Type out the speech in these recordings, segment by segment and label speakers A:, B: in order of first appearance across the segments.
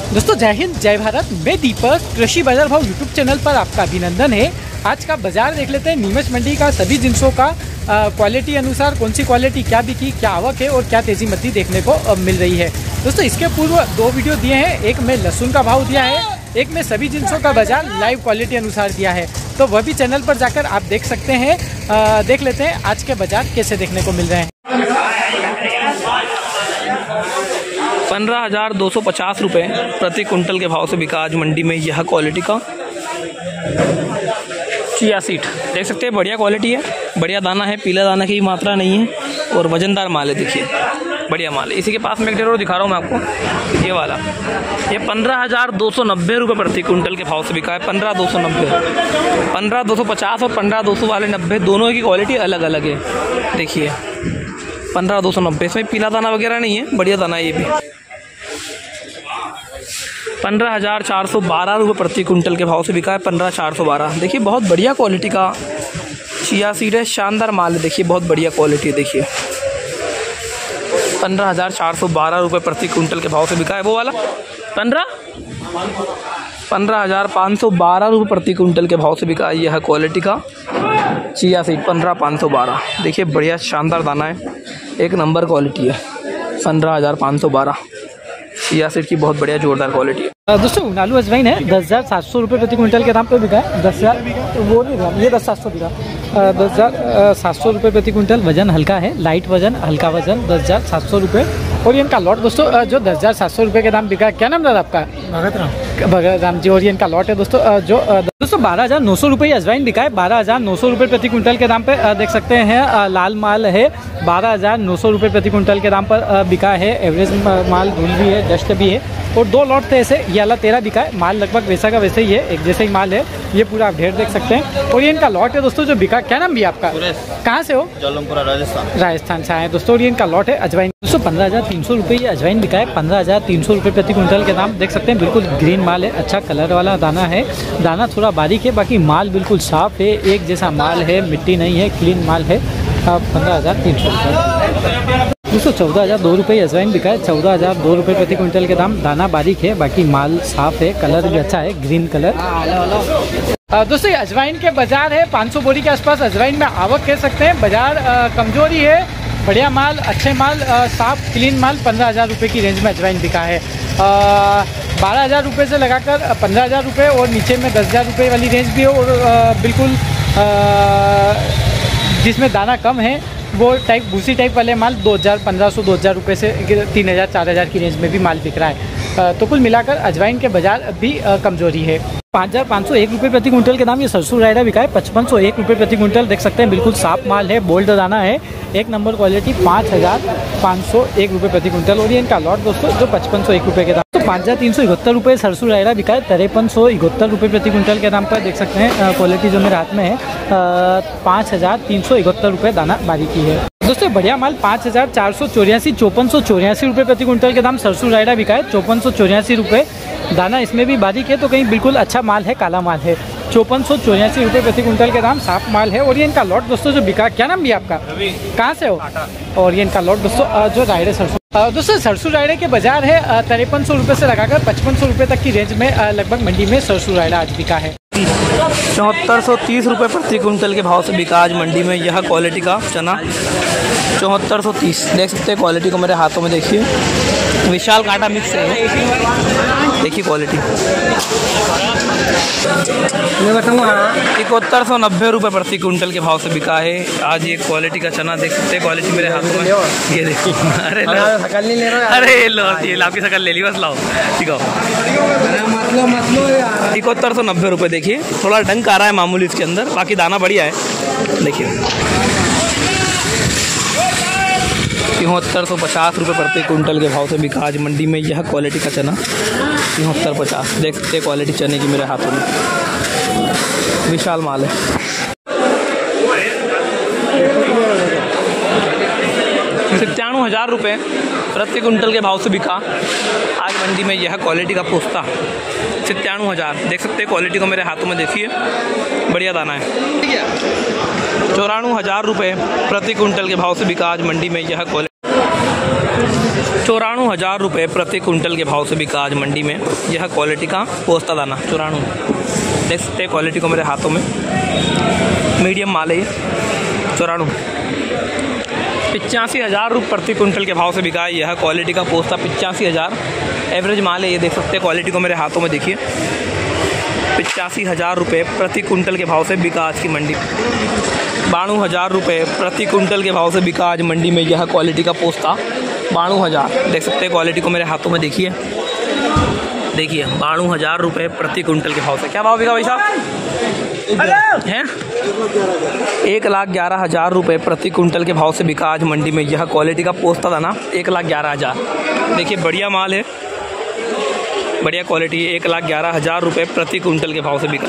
A: दोस्तों जय हिंद जय भारत, मैं दीपक। कृषि बाजार भाव यूट्यूब चैनल पर आपका अभिनंदन है। आज का बाजार देख लेते हैं नीमच मंडी का। सभी जिनसों का क्वालिटी अनुसार कौन सी क्वालिटी क्या बिकी, क्या आवक है और क्या तेजी मती देखने को मिल रही है। दोस्तों इसके पूर्व 2 वीडियो दिए हैं, एक में लहसुन का भाव दिया है, एक में सभी जिनसों का बाजार लाइव क्वालिटी अनुसार दिया है। तो वह भी चैनल पर जाकर आप देख सकते हैं। देख लेते हैं आज के बाजार कैसे देखने को मिल रहे हैं।
B: 15,250 रुपये प्रति कुंटल के भाव से बिका आज मंडी में यह क्वालिटी का चिया सीड। देख सकते हैं बढ़िया क्वालिटी है, बढ़िया दाना है, पीला दाना की मात्रा नहीं है और वजनदार माल है। देखिए बढ़िया माल है। इसी के पास में एक डेढ़ दिखा रहा हूँ मैं आपको, ये वाला, ये 15,290 रुपये प्रति कुंटल के भाव से बिका है। 15,290, 15,250 और 15,200 वाले 90 दोनों की क्वालिटी अलग अलग है। देखिए 15,290, इसमें पीला दाना वगैरह नहीं है, बढ़िया दाना है ये भी। 15,412 रुपये प्रति कुंटल के भाव से बिका है। 15,412, देखिए बहुत बढ़िया क्वालिटी का चिया सीड है, शानदार माल है। देखिए बहुत बढ़िया क्वालिटी है। देखिए 15,412 रुपये प्रति कुंटल के भाव से बिका है। वो वाला 15,512 रुपये प्रति कुंटल के भाव से बिका है यह क्वालिटी का चिया सीड। 15,512, देखिए बढ़िया शानदार दाना है, एक नंबर क्वालिटी है। 15,512 चिया सीड की बहुत बढ़िया जोरदार क्वालिटी है।
A: दोस्तों नालू अजवाइन है, 10,700 रुपये प्रति कुंटल के दाम पे बिका है। 10,000 वो नहीं था, ये 10,700 बिका। 10,700 रुपये प्रति कुंटल। वजन हल्का है, लाइट वजन, हल्का वजन, 10,700 रुपये। ओरियन का लॉट दोस्तों जो 10,700 रुपये के दाम बिका। क्या नाम दादा आपका? भगत राम जी। ओरियन का लॉट है दोस्तों जो दोस्तों 12,900 रुपये अजवाइन बिका है। 12,900 रुपये प्रति कुंटल के दाम पे देख सकते हैं। लाल माल है, 12,900 रुपये प्रति कुंटल के दाम पर बिका है। एवरेज माल धूल भी है, डस्ट भी है और 2 लॉट थे ऐसे। ये वाला 13 बिका है। माल लगभग वैसा का वैसे ही है, एक जैसे ही माल है। ये पूरा आप ढेर देख सकते हैं। ओरियन का लॉट है दोस्तों जो बिका। क्या नाम भी आपका? कहाँ से हो?
B: जलमपुरा
A: राजस्थान से आए दोस्तों। ओरियन का लॉट है अजवाइन दोस्तों। 15,300 रुपये ये अजवाइन बिका है। 15,300 रुपये प्रति कुंटल के दाम देख सकते हैं। बिल्कुल ग्रीन माल है, अच्छा कलर वाला दाना है। दाना थोड़ा बारीक है, बाकी माल बिल्कुल साफ है, एक जैसा माल है, मिट्टी नहीं है, क्लीन माल है। 15,300 रुपये दोस्तों। 14,002 रुपये अजवाइन बिका है। 14,002 रुपये प्रति कुंटल के दाम। दाना बारीक है, बाकी माल साफ है, कलर भी अच्छा है, ग्रीन कलर। दोस्तों ये अजवाइन के बाजार है। 500 बोरी के आसपास अजवाइन में आवक कह सकते हैं। बाजार कमजोरी है, बढ़िया माल, अच्छे माल, साफ क्लीन माल। 15,000 रुपये की रेंज में अजवाइन बिका है। 12,000 रुपये से लगाकर 15,000 रुपये और नीचे में 10,000 रुपये वाली रेंज भी है। और बिल्कुल जिसमें दाना कम है वो टाइप भूसी टाइप वाले माल 2,000, 1,500, 2,000 रुपये से 3,000, 4,000 की रेंज में भी माल बिक रहा है। तो कुल मिलाकर अजवाइन के बाजार भी कमजोरी है। 5,501 रुपये प्रति कुंटल के दाम ये सरसों रायडा बिका है। 5,501 रुपये प्रति कुंटल देख सकते हैं। बिल्कुल साफ माल है, बोल्ड दाना है, एक नंबर क्वालिटी। 5,501 रुपये प्रति कुंटल। और ये इनका लॉट दोस्तों जो 5,501 रुपये के दाम। तो 5,371 रुपये सरसों रायडा बिका है। 5,371 रुपये प्रति कुंटल के दाम पर देख सकते हैं। क्वालिटी जो मेरे हाथ में है 5,371 रुपये दाना बारीकी है दोस्तों। बढ़िया माल 5,484, 5,484 रुपये प्रति कुंटल के दाम सरसों रायडा बिका है। 5,484 रुपये दाना, इसमें भी बारीक है तो कहीं बिल्कुल अच्छा माल है, काला माल है। 5,484 रुपये प्रति कुंटल के दाम, साफ माल है। और ये इनका लॉट दोस्तों जो बिका। क्या नाम भी आपका? कहाँ से हो? और ये इनका लॉट दोस्तों जो रायडे सरसों दोस्तों सरसों रायडे के बाजार है 5300 रुपये से लगाकर 5500 रुपये तक की रेंज में लगभग मंडी में सरसों रायडा आज बिका है।
B: 7430 रुपये प्रति कुंटल के भाव से बिका आज मंडी में यह क्वालिटी का चना। 7430 देख सकते हैं क्वालिटी को मेरे हाथों में। देखिए विशाल कांटा मिक्स है, देखिए क्वालिटी। 7190 रुपये प्रति कुंटल के भाव से बिका है आज ये क्वालिटी का चना। देख सकते हैं क्वालिटी मेरे हाथों में। ये देखिए, अरे लो आपकी शकल ले ली, बस लाओ ठीक है। 7190 रुपये। देखिए थोड़ा डंक आ रहा है मामूली इसके अंदर, बाकी दाना बढ़िया है। देखिए 7350 रुपये प्रति कुंटल के भाव से बिका आज मंडी में यह क्वालिटी का चना। 7350 देख सकते क्वालिटी चने की मेरे हाथों में, विशाल माल है। 97,000 रुपये प्रति कुंटल के भाव से बिका आज मंडी में यह क्वालिटी का पोस्ता। 97,000 देख सकते हैं क्वालिटी को मेरे हाथों में। देखिए बढ़िया दाना है। 94,000 रुपये प्रति कुंटल के भाव से बिका आज मंडी में यह क्वालिटी। 94,000 रुपये प्रति कुंटल के भाव से बिका आज मंडी में यह क्वालिटी का पोस्ता दाना। 94 देख सकते हैं क्वालिटी को मेरे हाथों में, मीडियम माल है ये। 94 85,000 रुपये प्रति कुंटल के भाव से बिका है यह क्वालिटी का पोस्ता। 85,000 एवरेज माल है ये, देख सकते हैं क्वालिटी को मेरे हाथों में देखिए। 85,000 रुपये प्रति कुंटल के भाव से बिका आज की मंडी। 92,000 रुपये प्रति कुंटल के भाव से बिका आज मंडी में यह क्वालिटी का पोस्ता। 92,000 देख सकते हैं क्वालिटी को मेरे हाथों में देखिए। 92,000 रुपये प्रति कुंटल के भाव से। क्या भाव बिका भाई साहब हैं? 1,11,000 रुपये प्रति कुंटल के भाव से बिका आज मंडी में यह क्वालिटी का पोस्ता दाना। 1,11,000 देखिए बढ़िया माल है, बढ़िया क्वालिटी है। 1,11,000 रुपये प्रति कुंटल के भाव से बिका।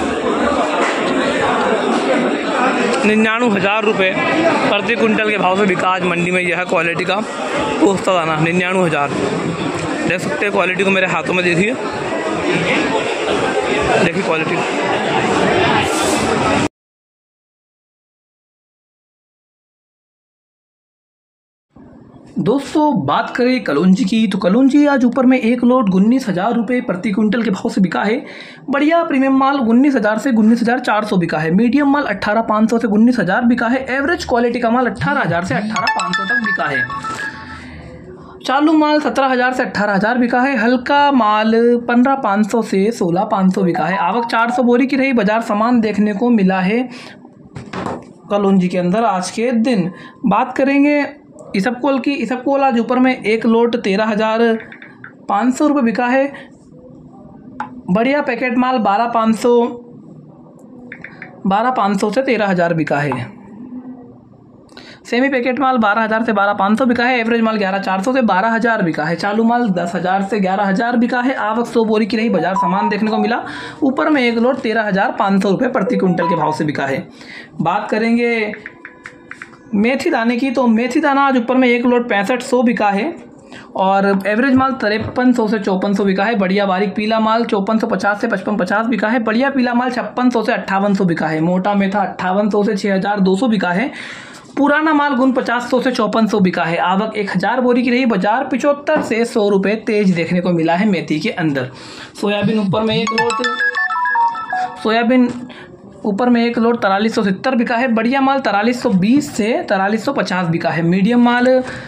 B: 99,000 रुपये प्रति कुंटल के भाव से बिका आज मंडी में यह क्वालिटी का पोस्ता दाना। 99,000 देख सकते हैं क्वालिटी को मेरे हाथों में देखिए क्वालिटी।
C: दोस्तों बात करें कलौंजी की, तो कलौंजी आज ऊपर में एक लोड 19,000 रुपये प्रति कुंटल के भाव से बिका है। बढ़िया प्रीमियम माल 19,000 से 19,400 बिका है। मीडियम माल 18,500 से 19,000 बिका है। एवरेज क्वालिटी का माल 18,000 से 18,500 तक बिका है। चालू माल 17,000 से 18,000 बिका है। हल्का माल 15,500 से 16,500 बिका है। आवक 400 बोरी की रही। बाजार सामान देखने को मिला है कलौंजी के अंदर आज के दिन। बात करेंगे इसबकोल की। इसबकोल आज ऊपर में एक लोट 13,500 रुपये बिका है। बढ़िया पैकेट माल 12,500 से 13,000 बिका है। सेमी पैकेट माल 12,000 से 12,500 बिका है। एवरेज माल 11,400 से 12,000 बिका है। चालू माल 10,000 से 11,000 बिका है। आवक 100 बोरी की रही। बाजार सामान देखने को मिला। ऊपर में एक लोट 13,500 रुपये प्रति कुंटल के भाव से बिका है। बात करेंगे मेथी दाने की, तो मेथी दाना आज ऊपर में एक लोट 6500 बिका है और एवरेज माल 5300 से 5400 बिका है। बढ़िया बारीक पीला माल 5450 से 5550 बिका है। बढ़िया पीला माल 5600 से 5800 बिका है। मोटा मेथा 5800 से 6200 बिका है। पुराना माल 4900 से 5400 बिका है। आवक 1000 बोरी की रही। बाजार 75 से 100 रुपये तेज देखने को मिला है मेथी के अंदर। सोयाबीन ऊपर में एक लोट 4370 बिका है। बढ़िया माल 4320 से 4350 बिका है। मीडियम माल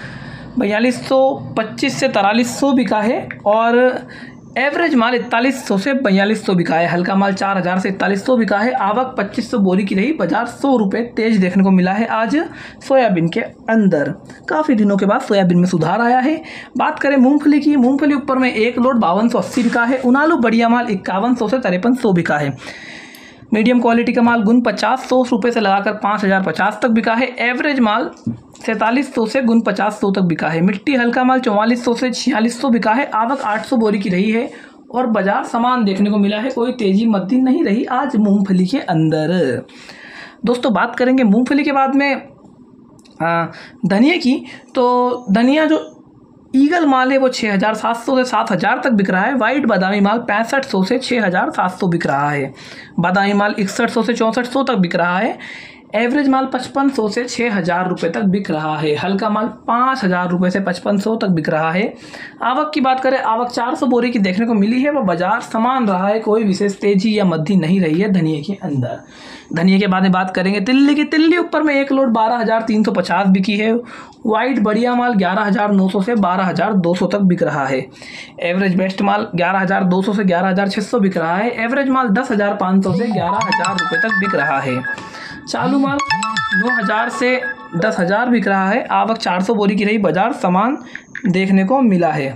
C: 4225 से 4300 बिका है और एवरेज माल 4100 से 4200 बिका है। हल्का माल 4000 से 4100 बिका है। आवक 2500 बोरी की रही। बाजार 100 रुपये तेज देखने को मिला है आज सोयाबीन के अंदर। काफ़ी दिनों के बाद सोयाबीन में सुधार आया है। बात करें मूंगफली की। मूंगफली ऊपर में एक लोड 5280 बिका है। उनालू बढ़िया माल 5100 से 5300 बिका है। मीडियम क्वालिटी का माल गुन 50 रुपये से लगाकर 5,050 तक बिका है। एवरेज माल 4700 से गुन 50 तक बिका है। मिट्टी हल्का माल 4400 से 4600 बिका है। आवक 800 बोरी की रही है और बाजार सामान देखने को मिला है। कोई तेजी मद्दी नहीं रही आज मूंगफली के अंदर। दोस्तों बात करेंगे मूंगफली के बाद में धनिया की, तो धनिया जो ईगल माल है वो 6,700 से 7,000 तक बिक रहा है। वाइट बादामी माल 6500 से 6,700 बिक रहा है। बादामी माल 6100 से 6400 तक बिक रहा है। एवरेज माल 5500 से 6,000 रुपये तक बिक रहा है। हल्का माल 5,000 रुपये से 5500 तक बिक रहा है। आवक की बात करें, आवक 400 बोरी की देखने को मिली है। वह बाजार समान रहा है। कोई विशेष तेजी या मद्दी नहीं रही है धनिया के अंदर। धनिया के बाद में बात करेंगे तिल्ली की। तिल्ली ऊपर में एक लोड 12,350 बिकी है। वाइट बढ़िया माल 11,900 से 12,200 तक बिक रहा है। एवरेज बेस्ट माल 11,200 से 11,600 बिक रहा है। एवरेज माल 10,500 से 11,000 रुपये तक बिक रहा है। चालू माल 9,000 से 10,000 बिक रहा है। आवक 400 बोरी की रही। बाजार सामान देखने को मिला है।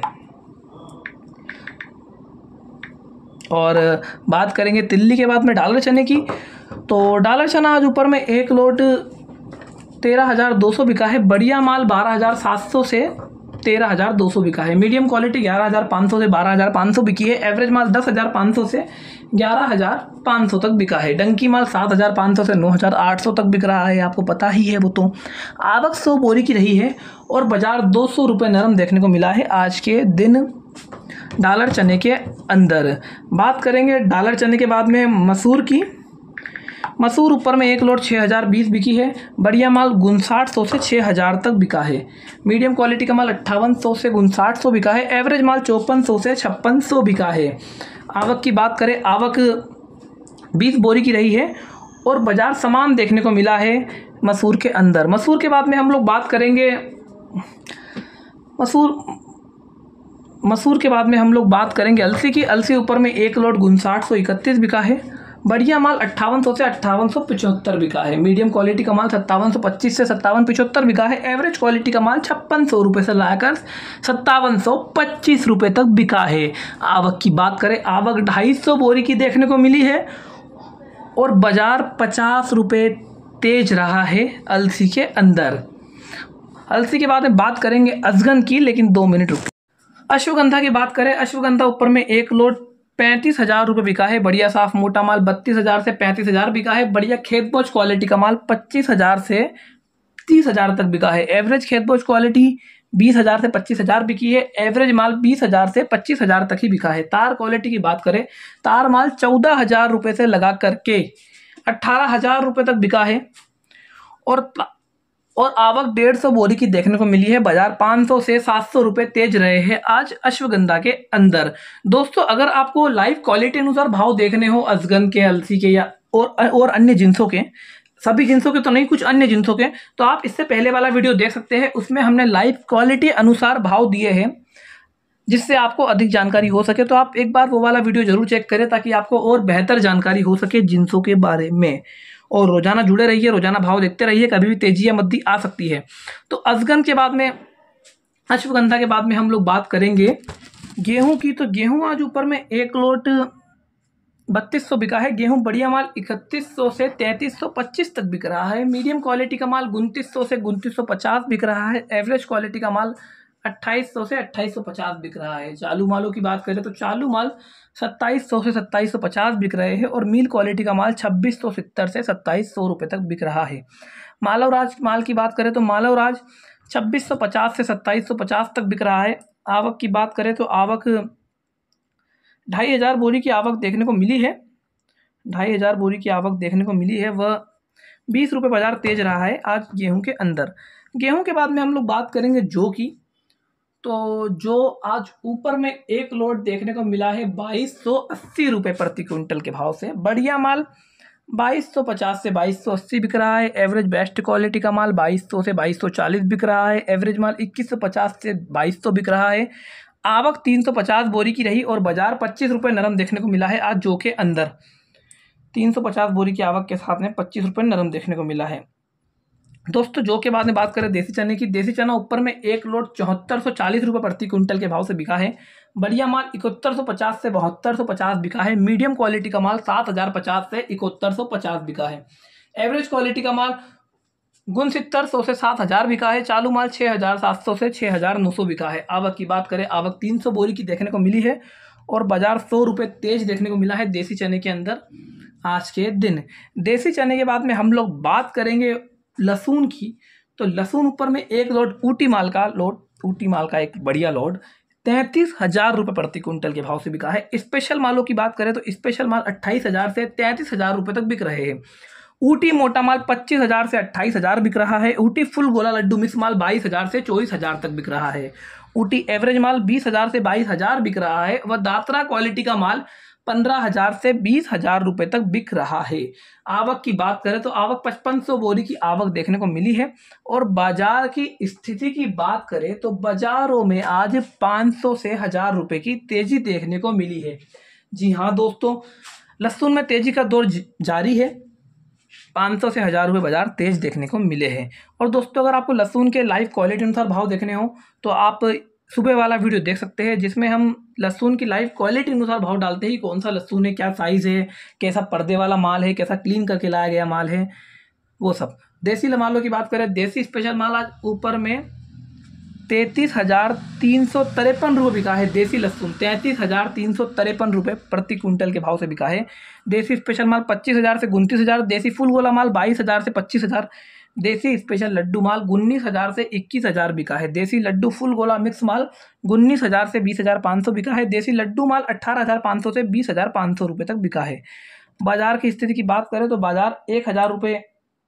C: और बात करेंगे तिल्ली के बाद में डालर चने की, तो डालर चना आज ऊपर में एक लोट 13,200 बिका है। बढ़िया माल 12,700 से 13,200 बिका है। मीडियम क्वालिटी 11,500 से 12,500 बिकी है। एवरेज माल 10,500 से 11,500 तक बिका है। डंकी माल 7,500 से 9,800 तक बिक रहा है। आपको पता ही है वो तो। आवक 100 बोरी की रही है और बाजार 200 रुपये नरम देखने को मिला है आज के दिन डालर चने के अंदर। बात करेंगे डालर चने के बाद में मसूर की। मसूर ऊपर में एक लोड 6020 बिकी है। बढ़िया माल 5900 से 6000 तक बिका है। मीडियम क्वालिटी का माल 5800 से 5900 बिका है। एवरेज माल 5400 से 5600 बिका है। आवक की बात करें, आवक 20 बोरी की रही है और बाजार समान देखने को मिला है मसूर के अंदर। मसूर के बाद में हम लोग बात करेंगे, मसूर के बाद में हम लोग बात करेंगे अलसी की। अलसी ऊपर में एक लोड 5931 बिका है। बढ़िया माल 5800 से 5875 बिका है। मीडियम क्वालिटी का माल 5725 से 5775 बिका है। एवरेज क्वालिटी का माल 5600 रुपये से लाकर 5725 रुपये तक बिका है। आवक की बात करें, आवक 250 बोरी की देखने को मिली है और बाजार 50 रुपये तेज रहा है अलसी के अंदर। अलसी के बाद में बात करेंगे अजगन की, लेकिन 2 मिनट रुक। अश्वगंधा की बात करें, अश्वगंधा ऊपर में एक लोड 35,000 रुपये बिका है। बढ़िया साफ मोटा माल 32,000 से 35,000 बिका है। बढ़िया खेतबोझ क्वालिटी का माल 25,000 से 30,000 तक बिका है। एवरेज खेतबोझ क्वालिटी 20,000 से 25,000 बिकी है। एवरेज माल 20,000 से 25,000 तक ही बिका है। तार क्वालिटी की बात करें, तार माल 14,000 रुपये से लगा करके 18,000 रुपये तक बिका है और आवक 150 बोरी की देखने को मिली है। बाजार 500 से 700 रुपये तेज रहे हैं आज अश्वगंधा के अंदर। दोस्तों, अगर आपको लाइव क्वालिटी अनुसार भाव देखने हो अजगन के, अलसी के या और अन्य जिंसों के, सभी जिंसों के तो नहीं, कुछ अन्य जिंसों के, तो आप इससे पहले वाला वीडियो देख सकते हैं। उसमें हमने लाइव क्वालिटी अनुसार भाव दिए हैं, जिससे आपको अधिक जानकारी हो सके। तो आप एक बार वो वाला वीडियो जरूर चेक करें, ताकि आपको और बेहतर जानकारी हो सके जिंसों के बारे में। और रोजाना जुड़े रहिए, रोजाना भाव देखते रहिए, कभी भी तेजी या मंदी आ सकती है। तो अजगन के बाद में, अश्वगंधा के बाद में हम लोग बात करेंगे गेहूं की। तो गेहूं आज ऊपर में एक लोट 3200 बिका है। गेहूं बढ़िया माल 3100 से 3325 तक बिक रहा है। मीडियम क्वालिटी का माल 2900 से 2950 बिक रहा है। एवरेज क्वालिटी का माल 2800 से 2850 बिक रहा है। चालू मालों की बात करें तो चालू माल 2700 से 2750 बिक रहे हैं और मील क्वालिटी का माल 2670 से 2700 रुपये तक बिक रहा है। मालव राज माल की बात करें तो मालव राज 2650 से 2750 तक बिक रहा है। आवक की बात करें तो आवक 2500 बोरी की आवक देखने को मिली है। 2500 बोरी की आवक देखने को मिली है। वह 20 रुपये बाजार तेज रहा है आज गेहूं के अंदर। गेहूं के बाद में हम लोग बात करेंगे जौ की। तो जो आज ऊपर में एक लोड देखने को मिला है 2280 रुपये प्रति क्विंटल के भाव से। बढ़िया माल 2250 से 2280 बिक रहा है। एवरेज बेस्ट क्वालिटी का माल 2200 से 2240 बिक रहा है। एवरेज माल 2150 से 2200 बिक रहा है। आवक 350 बोरी की रही और बाजार 25 रुपये नरम देखने को मिला है आज जौ के अंदर। 350 बोरी की आवक के साथ में 25 रुपये नरम देखने को मिला है। दोस्तों, जौ के बाद में बात करें देसी चने की। देसी चना ऊपर में एक लोड 7440 रुपये प्रति क्विंटल के भाव से बिका है। बढ़िया माल 7150 से 7250 बिका है। मीडियम क्वालिटी का माल 7050 से 7150 बिका है। एवरेज क्वालिटी का माल 6900 से 7000 बिका है। चालू माल 6700 से 6900 बिका है। आवक की बात करें, आवक 300 बोरी की देखने को मिली है और बाजार 100 रुपये तेज देखने को मिला है देसी चने के अंदर आज के दिन। देसी चने के बाद में हम लोग बात करेंगे लहसुन की। तो लहसुन ऊपर में एक लोड ऊटी माल का एक बढ़िया लोड 33,000 रुपये प्रति क्विंटल के भाव से बिका है। स्पेशल मालों की बात करें तो स्पेशल माल 28,000 से 33,000 रुपये तक बिक रहे हैं। ऊटी मोटा माल 25,000 से 28,000 बिक रहा है। ऊटी फुल गोला लड्डू मिक्स माल 22,000 से 24,000 तक बिक रहा है। ऊटी एवरेज माल 20,000 से 22,000 बिक रहा है। वह दात्रा क्वालिटी का माल 15,000 से 20,000 रुपये तक बिक रहा है। आवक की बात करें तो आवक 5500 बोरी की आवक देखने को मिली है। और बाजार की स्थिति की बात करें तो बाजारों में आज 500 से 1000 रुपये की तेजी देखने को मिली है। जी हाँ दोस्तों, लहसुन में तेजी का दौर जारी है। 500 से 1000 रुपये बाजार तेज देखने को मिले हैं। और दोस्तों, अगर आपको लहसुन के लाइव क्वालिटी अनुसार भाव देखने हो तो आप सुबह वाला वीडियो देख सकते हैं, जिसमें हम लहसुन की लाइव क्वालिटी अनुसार भाव डालते ही कौन सा लहसुन है, क्या साइज़ है, कैसा पर्दे वाला माल है, कैसा क्लीन करके लाया गया माल है, वो सब। देसी मालों की बात करें, देसी स्पेशल माल आज ऊपर में 33,353 रुपये बिका है। देसी लहसुन 33,353 रुपये प्रति क्विंटल के भाव से बिका है। देसी स्पेशल माल 25,000 से 29,000। देसी फुल गोला माल 22,000 से 25,000। देसी स्पेशल लड्डू माल 19,000 से 21,000 बिका है। देसी लड्डू फुल गोला मिक्स माल 19,000 से 20,500 बिका है। देसी लड्डू माल 18,500 से 20,500 रुपये तक बिका है। बाजार की स्थिति की बात करें तो बाजार 1000 रुपये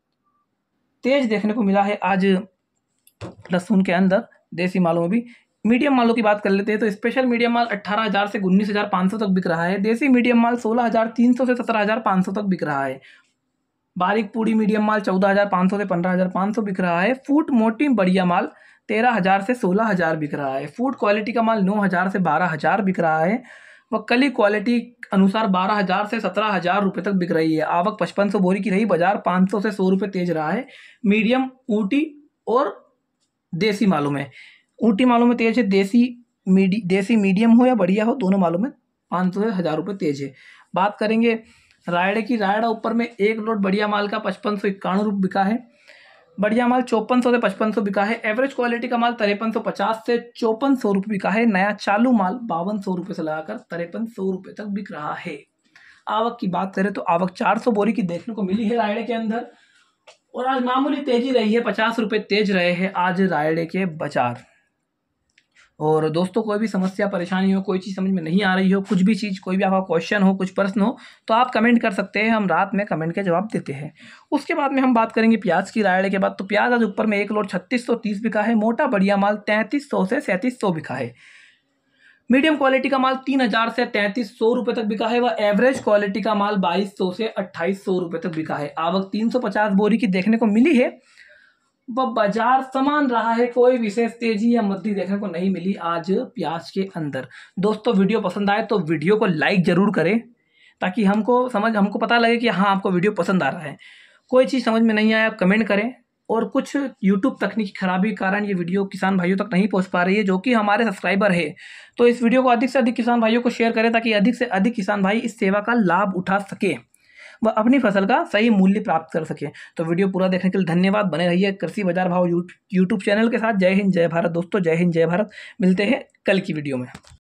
C: तेज देखने को मिला है आज लहसुन के अंदर। देसी मालों में भी मीडियम मालों की बात कर लेते हैं तो स्पेशल मीडियम माल 18,000 से 19,500 तक बिक रहा है। देसी मीडियम माल 16,300 से 17,500 तक बिक रहा है। बारीक पूड़ी मीडियम माल 14,500 से 15,500 बिक रहा है। फूट मोटी बढ़िया माल 13,000 से 16,000 बिक रहा है। फूड क्वालिटी का माल 9,000 से 12,000 बिक रहा है। व कली क्वालिटी अनुसार 12,000 से 17,000 रुपये तक बिक रही है। आवक 5500 बोरी की रही। बाजार 500 से 100 रुपये तेज रहा है। मीडियम ऊटी और देसी मालों में, ऊटी मालों में तेज है। देसी मीडियम हो या बढ़िया हो, दोनों मालों में 500 से 1000 रुपये तेज है। बात करेंगे रायड़े की। रायड़ा ऊपर में एक लोड बढ़िया माल का 5591 रुपये बिका है। बढ़िया माल 5400 से 5500 बिका है। एवरेज क्वालिटी का माल 5350 से 5400 रुपये बिका है। नया चालू माल 5200 रुपये से लगाकर 5300 रुपये तक बिक रहा है। आवक की बात करें तो आवक 400 बोरी की देखने को मिली है रायड़े के अंदर और आज मामूली तेजी रही है। 50 रुपये तेज रहे हैं आज रायड़े के बाजार। और दोस्तों कोई भी समस्या परेशानी हो, कोई चीज़ समझ में नहीं आ रही हो, कुछ भी चीज़, कोई भी आपका क्वेश्चन हो, कुछ प्रश्न हो तो आप कमेंट कर सकते हैं। हम रात में कमेंट के जवाब देते हैं। उसके बाद में हम बात करेंगे प्याज की। रायड़े के बाद तो प्याज आज ऊपर में एक लोड 3630 बिका है। मोटा बढ़िया माल 3300 से 3700 बिका है। मीडियम क्वालिटी का माल 3000 से 3300 रुपये तक बिका है। वह एवरेज क्वालिटी का माल 2200 से 2800 रुपये तक बिका है। आवक 350 बोरी की देखने को मिली है। वह बाजार समान रहा है। कोई विशेष तेजी या मंदी देखने को नहीं मिली आज प्याज के अंदर। दोस्तों वीडियो पसंद आए तो वीडियो को लाइक जरूर करें ताकि हमको पता लगे कि हाँ आपको वीडियो पसंद आ रहा है। कोई चीज़ समझ में नहीं आया आप कमेंट करें। और कुछ यूट्यूब तकनीकी खराबी के कारण ये वीडियो किसान भाइयों तक नहीं पहुंच पा रही है, जो कि हमारे सब्सक्राइबर है। तो इस वीडियो को अधिक से अधिक किसान भाइयों को शेयर करें ताकि अधिक से अधिक किसान भाई इस सेवा का लाभ उठा सके, वह अपनी फसल का सही मूल्य प्राप्त कर सके। तो वीडियो पूरा देखने के लिए धन्यवाद। बने रहिए कृषि बाजार भाव यूट्यूब चैनल के साथ। जय हिंद जय भारत दोस्तों, जय हिंद जय भारत। मिलते हैं कल की वीडियो में।